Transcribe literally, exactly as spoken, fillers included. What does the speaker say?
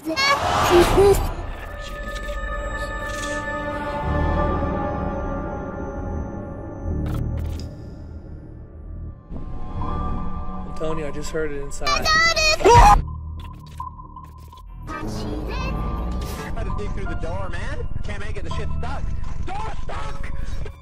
Antonio, I just heard it inside. Try to dig through the door, man. Can't make it. The shit's stuck. Door stuck.